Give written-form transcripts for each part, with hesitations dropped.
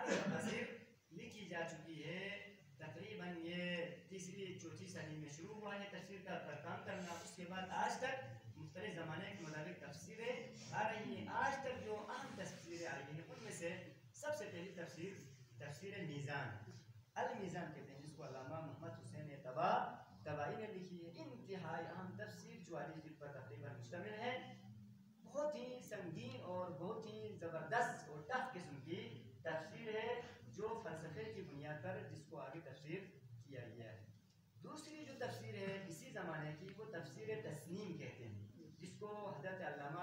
تفسیر لکھی جا چکی ہے. تقریباً یہ تیسری چوتھی صدی میں شروع ہوا ہے تفسیر کا کام کرنا. اس کے بعد آج تک مختلف زمانے کے مطابق تفسیریں آ رہی ہیں. آج تک جو اہم تفسیریں آئی ہیں ان میں سے سب سے پہلی تفسیر میزان، المیزان کہتے ہیں، جس کو علامہ محمد حسین طبائی نے لکھی ہے. انتہائی اہم تفسیر 44 جلد پر تقریباً مشتمل ہے. بہت ہی سنگین اور بہت ہی زبردست اور ٹف قسم کی تفسیر ہے جو فلسفے کی بنیاد پر جس کو آگے تفسیر کیا گیا ہے. دوسری جو تفسیر ہے اسی زمانے کی وہ تفسیر تسنیم کہتے ہیں، جس کو حضرت علامہ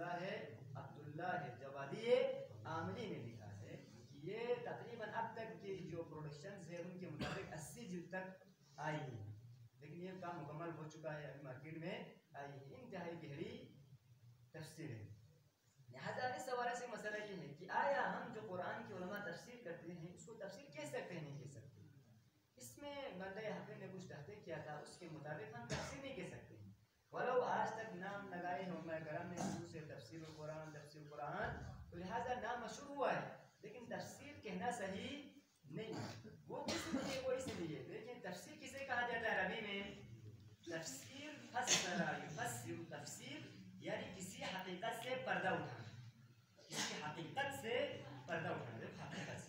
عبداللہ جوادی عاملی نے لکھا ہے. یہ تقریباً اب تک کی جو پروڈکشنز ہیں ان کے مطابق 80 جلد تک آئی ہیں، لیکن یہ کام مکمل ہو چکا ہے، ابھی مارکیٹ میں آئی ہے. انتہائی گہری تفسیر ہے. لہٰذا اس حوالے سے مسئلہ یہ ہے کہ آیا ہم جو قرآن کی علماء تفسیر کرتے ہیں اس کو تفسیر کہہ سکتے ہیں نہیں کہہ سکتے؟ اس میں بندہ حافظ نے کچھ تحقیق کیا تھا، اس کے مطابق ہم تفسیر نہیں کہہ سکتے. ولو آج تک نام لگائے ہیں علماء کرام نے شروع سے تفسیر القرآن تو لہٰذا نام مشہور ہوا ہے، لیکن تفسیر کہنا صحیح نہیں. وہ کس لیے؟ وہ اس لیے دیکھیں تفسیر کسے کہا جاتا ہے عربی میں؟ تفسیر فسر یفسر، تفسیر یعنی کسی حقیقت سے پردہ اٹھانا، کسی حقیقت سے پردہ اٹھانا.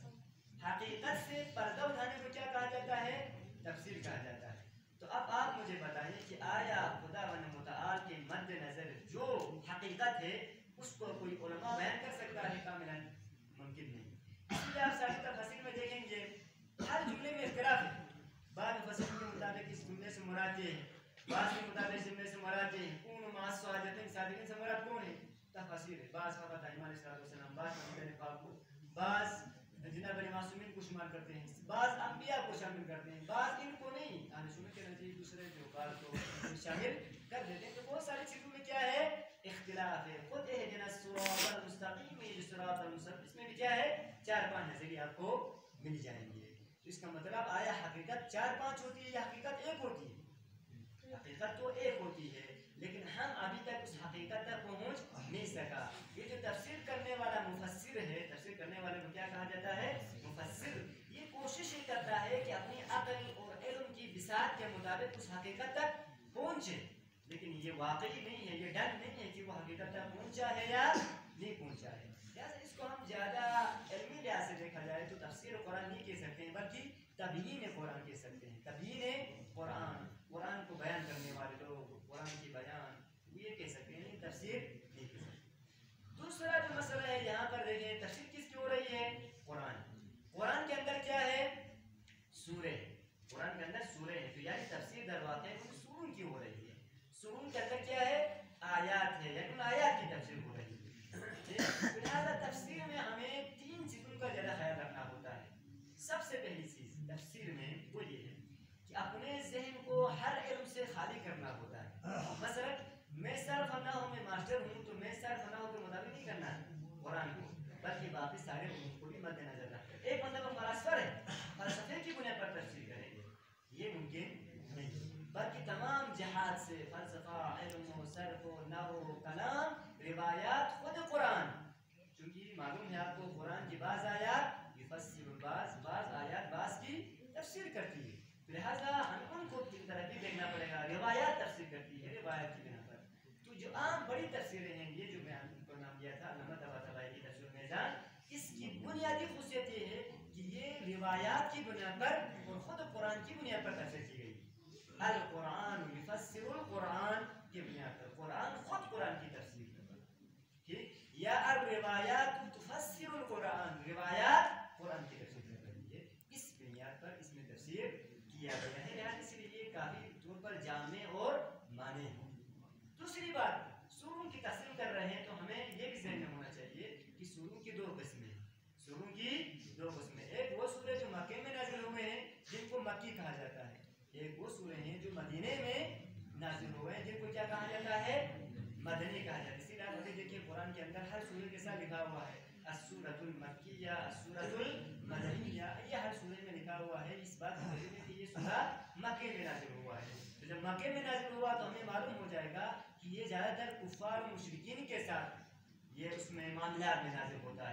حقیقت سے پردہ اٹھانے کو کیا کہا جاتا ہے؟ تفسیر کہا جاتا ہے. تو اب آپ مجھے بتائیے کہ آیا خداوند متعال کے مد نظر جو حقیقت ہے اس کو کوئی علماء بیان کر سکتا ہے؟ کاملاً ممکن نہیں. اس لیے آپ ساری تفسیر میں دیکھیں گے ہر جملے میں اختلاف ہے. بعض مفسرین کے مطابق اس جملے سے مراد یہ ہے، بعض کے مطابق جملے سے مراد یہ ہے کون مع الصادقین، صادقین سے مراد کون ہے؟ تفسیر ہے. بعض فقط ائمہ علیہ السلام، بعض انبیاء پاک کو، بعض جناب معصومین کو شمار کرتے ہیں، بعض انبیاء کو شامل کرتے ہیں، بعض ان کو نہیں. اہل سنت کے نزدیک دوسرے جو بات کو شامل کر دیتے ہیں. تو بہت ساری چیزوں میں کیا ہے؟ اختلاف ہے. خود اہدنا الصراط المستقیم، یہ جو صراط المستقیم اس میں بھی کیا ہے؟ 4-5 نظریے آپ کو مل جائیں گے. تو اس کا مطلب آیا حقیقت 4-5 ہوتی ہے یا حقیقت ایک ہوتی ہے؟ حقیقت تو ایک ہوتی ہے، لیکن ہم ابھی تک اس حقیقت تک پہنچ نہیں سکا. یہ جو تفسیر کرنے والا مفسر ہے، تفسیر کرنے والے کو کیا کہا جاتا ہے؟ مفسر. یہ کوشش ہی کرتا ہے کہ اپنی عقل اور علم کی بساط کے مطابق اس حقیقت تک پہنچے، لیکن یہ واقعی نہیں ہے، یہ ڈر نہیں ہے کہ وہ حقیقت تک پہنچا ہے یا نہیں پہنچا ہے. لہٰذا اس کو ہم زیادہ علمی لحاظ سے دیکھا جائے تو تفسیر قرآن نہیں کہہ سکتے ہیں، بلکہ تبیین قرآن کہہ سکتے ہیں. تبیین قرآن، قرآن کو بیان کرنے والے لوگ، قرآن کی بیان، یہ کہہ سکتے ہیں، تفسیر نہیں کہہ سکتے. دوسرا جو مسئلہ ہے یہاں پر دیکھیں تفسیر کس کی ہو رہی ہے؟ قرآن. قرآن کے اندر کیا ہے؟ سورے. قرآن کے اندر سورے ہیں، تو یعنی تفسیر در واقع ان سوروں کی ہو رہی ہے. سوروں کے اندر کیا ہے؟ آیات ہے، یعنی ان آیات کی تفسیر ہو رہی ہے. لہٰذا تفسیر میں ہمیں 3 چیزوں کا زیادہ خیال رکھنا ہوتا ہے. سب سے پہلی چیز تفسیر میں وہ یہ ہے کہ اپنے ذہن کو ہر علم سے خالی کرنا ہوتا ہے. مثلا میں صرف نحو میں ماسٹر ہوں تو میں صرف نحو کے مطابق نہیں کرنا ہے قرآن کو، بلکہ باقی سارے علوم کو بھی مد نظر رکھنا. ایک بندہ کو فلسفہ ہے، فلسفے کی بنیاد پر تفسیر کرے گے، یہ ممکن نہیں. بلکہ تمام جہات سے فلسفہ، علم و صرف و نحو و کلام، روایات، خود قرآن، چونکہ معلوم ہے آپ کو قرآن کی بعض آیات یفسر بعض آیات بعض کی تفسیر کرتی ہے. لہٰذا ہم ان کو کس طرح بھی دیکھنا پڑے گا. روایات تفسیر کرتی ہے روایت کی بنا پر. تو جو عام بڑی تفسیریں ہیں، یہ جو میں کو نام دیا تھا علامہ طباطبائی کی تفسیر میزان، اس کی بنیادی خصوصیت یہ ہے کہ یہ روایات کی بنیاد پر اور خود قرآن کی بنیاد پر تفسیر کی گئی. القرآن یفسر القرآن کی بنیاد پر، قرآن خود قرآن کی تفسیر کرتا ہے. ٹھیک، یا الروایات تفسر القرآن، روایات قرآن کی تفسیر کر رہی ہے. اس بنیاد پر اس میں تفسیر کیا گیا ہے. لہٰذا اس لیے یہ کافی طور پر جامع اور معنی ہے. دوسری بات، سوروں کی تقسیم کر رہے ہیں تو ہمیں یہ بھی ذہن میں ہونا چاہیے کہ سوروں کی 2 قسمیں ہیں. سوروں کی 2 قسمیں، ایک وہ سورے جو مکے میں نازل ہوئے ہیں جن کو مکی کہا جاتا ہے، ایک وہ سورے ہیں جو مدینے میں نازل ہوئے ہیں جن کو کیا کہا جاتا ہے؟ مدنی کہا جاتا ہے. اسی لیے دیکھیے قرآن کے اندر ہر سورے کے ساتھ لکھا ہوا ہے السورۃ المکیہ، السورۃ المدنیہ، یہ ہر سورے میں لکھا ہوا ہے. اس بات کی وجہ سے کہ یہ سورہ مکے میں نازل ہوا ہے. تو جب مکے میں نازل ہوا تو ہمیں معلوم ہو جائے گا کہ یہ زیادہ تر کفار و مشرکین کے ساتھ یہ اس میں معاملات میں نازل ہوتا ہے. یہ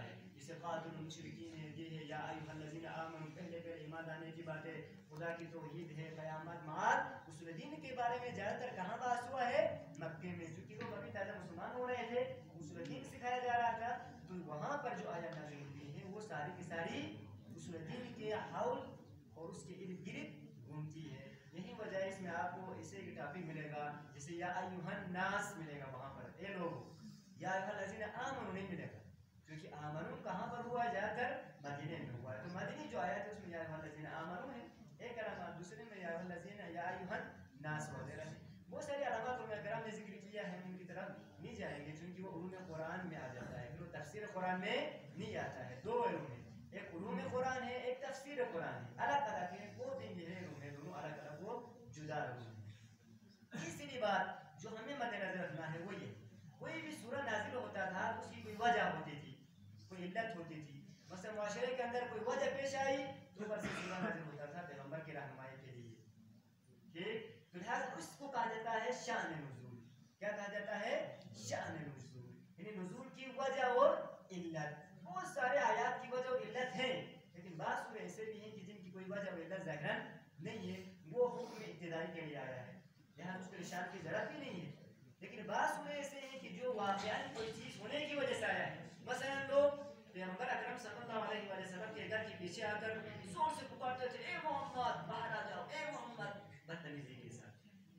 جیسے قاتل المشرکین ہے، یہ ہے یا ایھا الذین آمنوا، پہلے ایمان لانے کی بات ہے، خدا کی توحید ہے، قیامت معاد. اصول دین کے بارے میں زیادہ تر کہاں بحث ہوا ہے؟ مکے میں، چونکہ لوگ ابھی تازہ مسلمان ہو رہے تھے، اصول دین سکھایا جا رہا تھا، تو وہاں پر جو آیات نازل ہوئی ہیں وہ ساری کی ساری اصول دین کے حول اور اس کے ارد گرد گھومتی ہے. یہی وجہ ہے اس میں آپ کو ایسے ایک ٹاپک ملے گا جیسے یا ایھا الناس ملے گا، وہاں پر اے لوگوں، یا ایھا الذین آمنوا نہیں ملے گا، کیونکہ آمنوا کہاں پر ہوا ہے؟ زیادہ تر مدینے میں ہوا ہے. تو مدینی جو آیات ہے اس میں یا ایھا الذین آمنوا ہے ایک علامات، دوسرے میں یا ایھا الذین یا ایھا الناس وغیرہ ہے. بہت سارے علامات علماء کرام نے ذکر کیا ہے، ہم ان کی طرف نہیں جائیں گے چونکہ وہ علوم قرآن میں آ جاتا ہے، پھر وہ تفسیر قرآن میں نہیں آتا ہے. دو علوم ہے، ایک علوم قرآن ہے، ایک تفسیر قرآن ہے، الگ الگ ہے، وہ دن یہ علوم ہے، دونوں الگ الگ وہ جدا علوم ہے. تیسری بات جو ہمیں مد نظر رکھنا ہے وہ یہ، کوئی بھی سورہ نازل ہوتا تھا اس کی کوئی وجہ ہوتی تھی، کوئی علت ہوتی تھی. مثلا معاشرے کے اندر کوئی وجہ پیش آئی تو اوپر سے سورہ نازل ہوتا تھا پیغمبر کی رہنمائی کے لیے. ٹھیک، تو لہٰذا اس کو کہا جاتا ہے شان نزول. کیا کہا جاتا ہے؟ شان نزول، یعنی نزول کی وجہ اور علت. بہت سارے آیات کی وجہ اور علت ہیں، لیکن بعض سورے ایسے بھی ہیں کہ جن کی کوئی وجہ اور علت ظاہراً نہیں ہے، وہ حکم ابتدائی کے لیے آیا ہے، یہاں اس کو ارشاد کی ضرورت بھی نہیں ہے. لیکن بعض سورے ایسے ہیں کہ جو واقعاً کوئی چیز ہونے کی وجہ سے آیا ہے. مثلا لوگ پیغمبر اکرم صلی اللہ علیہ وسلم کے گھر کے پیچھے آ کر زور سے پکارتے تھے اے محمد باہر آ جاؤ، اے محمد، بدتمیزی کے ساتھ.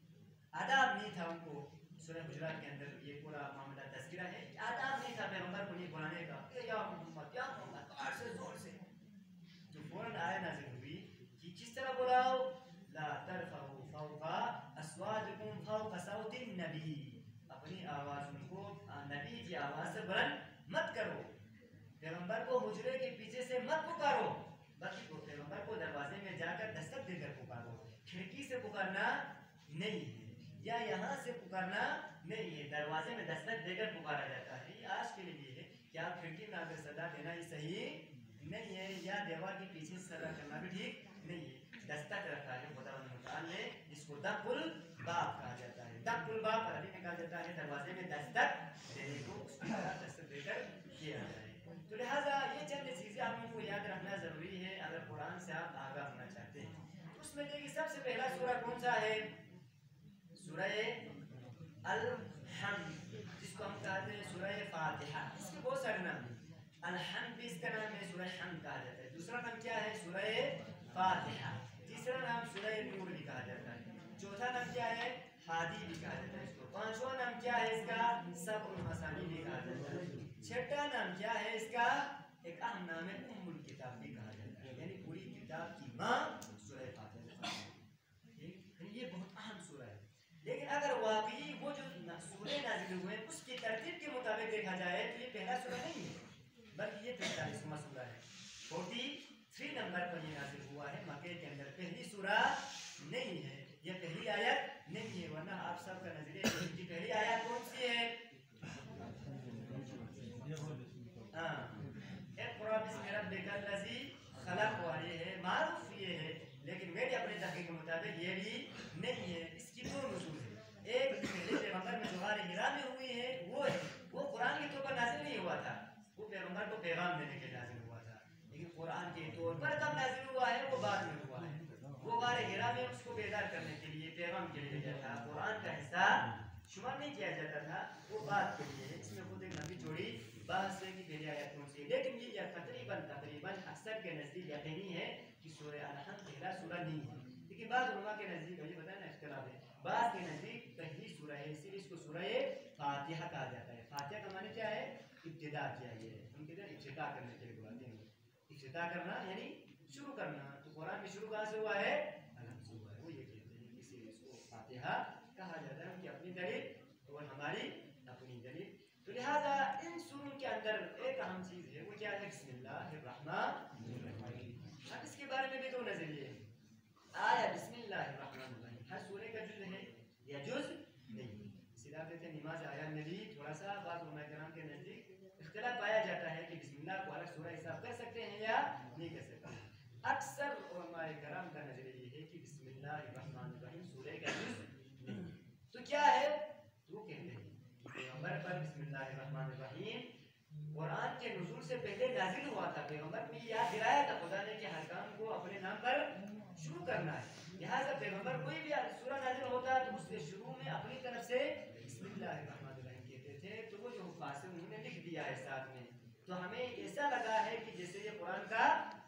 آداب نہیں تھا ان کو. سورہ حجرات کے اندر یہ پورا معاملہ تذکرہ ہے کہ آداب نہیں تھا پیغمبر کو نہیں بلانے کا، اے یا محمد یا محمد، باہر سے زور سے. تو فوراً آیت نازل ہوئی کہ کس طرح بلاؤ؟ لا ترفعوا فوق اصواتکم فوق صوت النبی، اپنی آواز کو نبی کی آواز سے بلند مت کرو، پیغمبر کو حجرے کے پیچھے سے مت پکارو، بلکہ پیغمبر کو دروازے میں جا کر دستک دے کر پکارو. کھڑکی سے پکارنا نہیں ہے یا یہاں سے پکارنا نہیں ہے، دروازے میں دستک دے کر پکارا جاتا ہے. یہ آج کے لیے ہے کہ آپ کھڑکی میں آ کر صدا دینا یہ صحیح نہیں ہے، یا دیوار کے پیچھے سے صدا کرنا بھی ٹھیک نہیں ہے. دستک رکھا ہے خدا تعالیٰ نے، اس کو دق الباب کہا جاتا ہے. دق الباب عربی میں کہا جاتا ہے دروازے میں دستک دینے کو، اس کی طرح دستک دے کر کیا جائے. تو لہٰذا یہ چند چیزیں آپ لوگوں کو یاد رکھنا ضروری ہے اگر قرآن سے آپ آگاہ ہونا چاہتے ہیں. اس میں دیکھیے سب سے پہلا سورہ کون سا ہے؟ سورہ الحمد، جس کو ہم کہتے ہیں سورہ فاتحہ. اس کے بہت سارے نام ہیں، الحمد بھی اس کا نام ہے، سورہ حمد کہا جاتا ہے. دوسرا نام کیا ہے؟ سورہ فاتحہ. تیسرا نام سورہ نور بھی کہا جاتا ہے. چوتھا نام کیا ہے؟ ہادی بھی کہا جاتا ہے اس کو. پانچواں نام کیا ہے اس کا؟ سبع المثانی بھی کہا جاتا ہے. چھٹا نام کیا ہے اس کا؟ ایک اہم نام ہے ام الکتاب بھی کہا جاتا ہے، یعنی پوری کتاب کی ماں سورہ فاتحہ. یہ بہت اہم سورہ ہے. لیکن اگر واقعی وہ جو سورے نازل ہوئے ہیں اس کی ترتیب کے مطابق دیکھا جائے تو یہ پہلا سورہ نہیں ہے، بلکہ یہ 43واں سورہ ہے. 43 نمبر پر یہ نازل ہوا ہے مکے کے اندر. پہلی سورہ نہیں ہے، یہ پہلی آیت نہیں ہے، ورنہ آپ سب کا نظریہ ہے کہ پہلی آیت کون سی ہے؟ ہاں، اقرأ بسم ربک الذی خلق والی ہے، معروف یہ ہے. لیکن میرے اپنے تحقیق کے مطابق یہ بھی نہیں ہے. اس کی دو نزول ہے، ایک پہلے پیغمبر میں جو غار حرا میں ہوئی ہے وہ ہے، وہ قرآن کے طور پر نازل نہیں ہوا تھا، وہ پیغمبر کو پیغام دینے کے نازل ہوا تھا. لیکن قرآن کے طور پر کب نازل ہوا ہے؟ وہ بعد میں ہوا ہے. وہ غار حرا میں اس کو بیدار کرنے کے لیے، پیغام کے لیے گیا تھا، قرآن کا حصہ شمار نہیں کیا جاتا تھا، وہ بات کے لیے. اس میں خود ایک لمبی چوڑی بحث ہے کہ پہلی آیت کون سی ہے. لیکن یہ تقریباً اکثر کے نزدیک یقینی ہے کہ سورہ الحمد پہلا سورہ نہیں ہے. لیکن بعض علماء کے نزدیک یہ بتایا نا اختلاف ہے، بعض کے نزدیک پہلی سورہ ہے، اسی لیے اس کو سورہ فاتحہ کہا جاتا ہے. فاتحہ کا معنی کیا ہے؟ ابتدا کیا. یہ ہم کہتے ہیں ابتدا کرنے کے لیے بلاتے ہیں، ابتدا کرنا یعنی شروع کرنا. تو قرآن میں شروع کہاں سے ہوا ہے؟ الحمد سے ہوا ہے. وہ یہ کہتے ہیں، اسی لیے اس کو فاتحہ کہا جاتا ہے. ان کی اپنی دلیل اور ہماری اپنی دلیل. تو لہٰذا ان سوروں کے اندر ایک اہم چیز ہے، وہ کیا ہے؟ بسم اللہ الرحمن الرحیم. اب اس کے بارے میں بھی دو نظریے ہیں. آیا بسم اللہ الرحمن الرحیم ہر سورے کا جز ہے یا جز نہیں؟ اسی طرح کہتے ہیں نماز آیا میں بھی تھوڑا سا بعض علماء کرام کے نزدیک اختلاف پایا جاتا ہے کہ بسم اللہ کو الگ سورہ حساب کر سکتے ہیں یا نہیں کر سکتے. اکثر علماء کرام کا نظریہ یہ ہے کہ بسم اللہ الرحمن الرحیم سورے کا جز نہیں. تو کیا ہے؟ وہ کہتے ہیں پیغمبر پر بسم اللہ الرحمن الرحیم قرآن کے نزول سے پہلے نازل ہوا تھا، پیغمبر میں یاد دلایا تھا خدا نے کہ ہر کام کو اپنے نام پر شروع کرنا ہے، لہٰذا پیغمبر کوئی بھی سورہ نازل ہوتا تو اس کے شروع میں اپنی طرف سے بسم اللہ الرحمن الرحیم کہتے تھے، تو وہ جو حفاظ انہوں نے لکھ دیا ہے ساتھ میں، تو ہمیں ایسا لگا ہے کہ جیسے یہ قرآن کا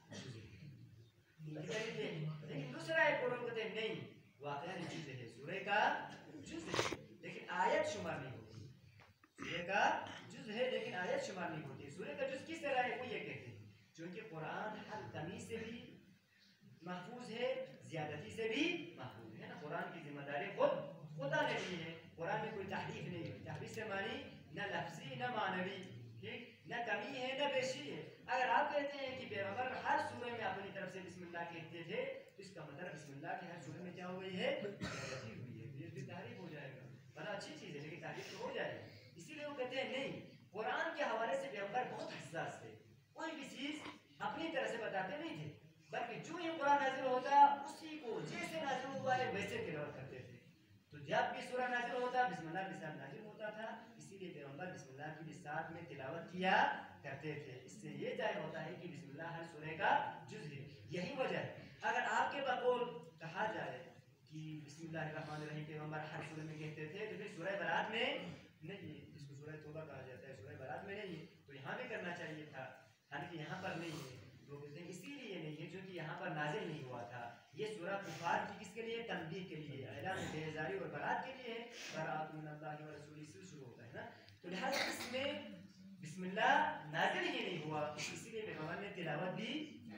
لیکن دوسرا ایک قرآن کہتے ہیں نہیں، واقعہ جز ہے، سورہ کا جز ہے لیکن آیت شمار نہیں ہوتی، سورہ کا جز ہے لیکن آیت شمار نہیں ہوتی، سورہ کا جز کس طرح ہے وہ یہ کہتے ہیں چونکہ قرآن ہر کمی سے بھی محفوظ ہے، زیادتی سے بھی محفوظ ہے نا، قرآن کی ذمہ داری خود خدا نے دی ہے، قرآن میں کوئی تحریف نہیں ہے، تحریف سے معنی نہ لفظی نہ معنوی، ٹھیک، نہ کمی ہے نہ بیشی ہے۔ اگر آپ کہتے ہیں کہ پیغمبر ہر سورہ میں اپنی طرف سے بسم اللہ کہتے تھے تو اس کا مطلب بسم اللہ کی ہر سورہ میں کیا ہو گئی ہے، زیادتی ہوئی ہے، یہ بھی تحریف ہو جائے گا، بڑا اچھی چیز ہے لیکن تحریف تو ہو جائے گی، اسی لیے وہ کہتے ہیں نہیں، قرآن کے حوالے سے پیغمبر بہت حساس تھے، کوئی بھی چیز اپنی طرح سے بتاتے نہیں تھے، بلکہ جو یہ قرآن نازل ہوتا اسی کو جیسے نازل ہوا ہے ویسے تلاوت کرتے تھے، تو جب بھی سورہ نازل ہوتا بسم اللہ کے ساتھ نازل ہوتا تھا، اسی لیے پیغمبر بسم اللہ کی بھی ساتھ میں تلاوت کیا کرتے تھے، اس سے یہ ظاہر ہوتا ہے کہ بسم اللہ ہر سورہ کا جز ہے، یہی وجہ ہے۔ اگر آپ کے بقول کہا جائے کہ بسم اللہ الرحمن الرحیم پیغمبر ہر سورہ میں کہتے تھے تو پھر سورہ برات میں نہیں، جس کو سورہ توبہ کہا جاتا ہے سورہ برات میں نہیں، تو یہاں بھی کرنا چاہیے تھا، حالانکہ یہاں پر نہیں ہے، لوگ کہتے ہیں اسی لیے نہیں ہے کیونکہ یہاں پر نازل نہیں ہوا تھا، یہ سورہ کفار کی کس کے لیے، تنبیہ کے لیے، اعلان بیزاری اور برات کے لیے، برات من اللہ و رسولہ سے شروع ہوتا ہے نا، تو لہٰذا اس میں بسم اللہ نازل ہی نہیں ہوا، اسی لیے پیغمبر نے تلاوت بھی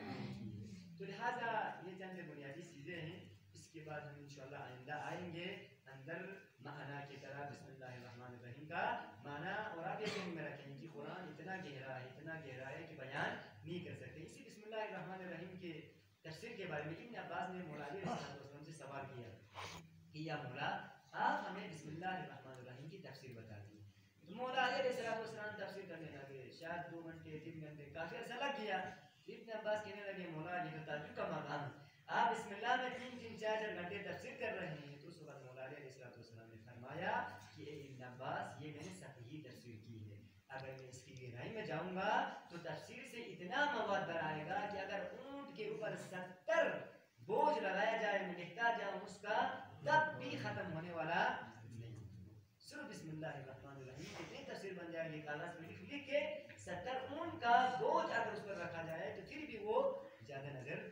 کی، تو لہٰذا یہ چند بنیادی چیزیں ہیں، اس کے بعد ہم انشاءاللہ آئندہ آئیں گے اندر معنی کی طرح بسم اللہ الرحمن الرحیم کا معنی، اور آپ یہ ذہن میں رکھیں کہ قرآن اتنا گہرا ہے کہ بیان نہیں کر سکتے، اسی بسم اللہ الرحمن الرحیم کے تفسیر کے بارے میں ابن عباس نے مولا علیہ السلام سے سوال کیا کہ یا مولا آپ ہمیں بسم اللہ الرحمن الرحیم کی تفسیر بتا دیجیے، تو مولا علیہ السلام تفسیر کرنے لگے، شاید 2 گھنٹے 3 گھنٹے کافی عرصہ لگ گیا، ابن عباس کہنے لگے مولا یہ تو تعجب کا مقام ہے، آپ بسم اللہ میں 3-4 گھنٹے تفسیر کر رہے ہیں، تو اس وقت مولا علیہ السلام نے فرمایا کہ اے ابن عباس یہ میں نے سطحی تفسیر کی ہے، اگر میں اس کی گہرائی میں جاؤں گا تو تفسیر سے اتنا مواد بر آئے گا کہ اگر اونٹ کے اوپر 70 بوجھ لگایا جائے میں لکھتا جاؤں اس کا تب بھی ختم ہونے والا نہیں، صرف بسم اللہ الرحمن الرحیم اتنی تفسیر بن جائے گی، کاغذ میں لکھ کے 70 اونٹ کا بوجھ اگر اس پر رکھا جائے تو پھر بھی وہ زیادہ نظر